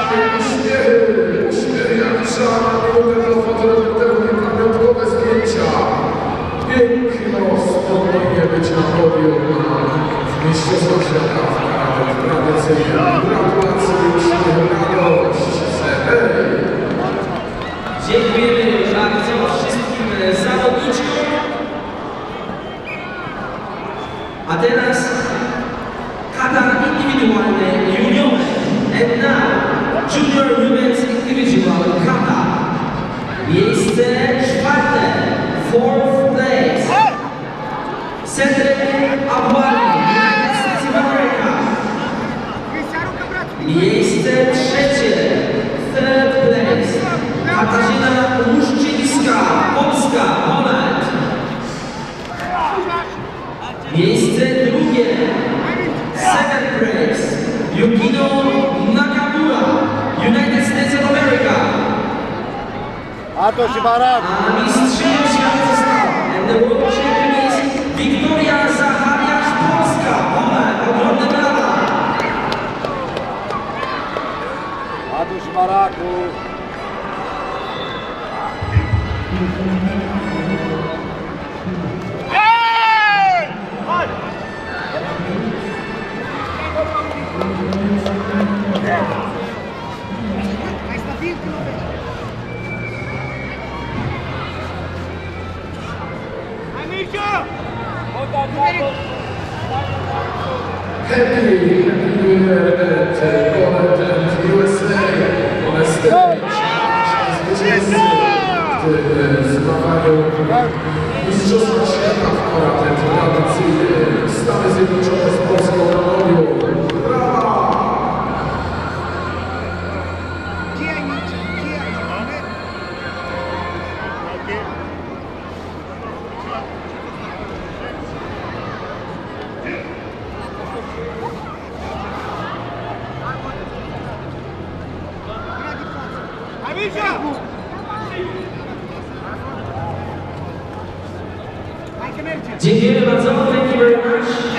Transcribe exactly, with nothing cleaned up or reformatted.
Uśmiechy, uśmiechy jak trzeba na minutę dla fotoreporterów i pamiątkowe zdjęcia. Piękno spokojnie być na podium w Mistrzostwach Świata w karatek tradycyjnym. Gratulacje, uśmiech, radość. Hej! Dziękujemy bardzo wszystkim zawodniczkom. A teraz kata indywidualny junior. And now junior women's individual kata. Miejsce czwarte. Fourth place. Cedric Abwali, United States of America. Miejsce trzecie. Third place. Katarzyna Łuszczyńska, Polska, Poland. Miejsce drugie. Second place. Yukino Nakamura, United States of America. A to się barak. A mistrzynią świata została. And the world champion is Wiktoria Zachariasz, Polska, Poland. Ogromne brawa. A to się baraku. Happy New Year at Poland and U S A on a stage. Zwycięzcy w tym zmaganiu Mistrzostwa Świata w karate tradycyjnym. Stany Zjednoczone z Polską Ranonią. Brawa! Dziękujemy bardzo. Thank you very much.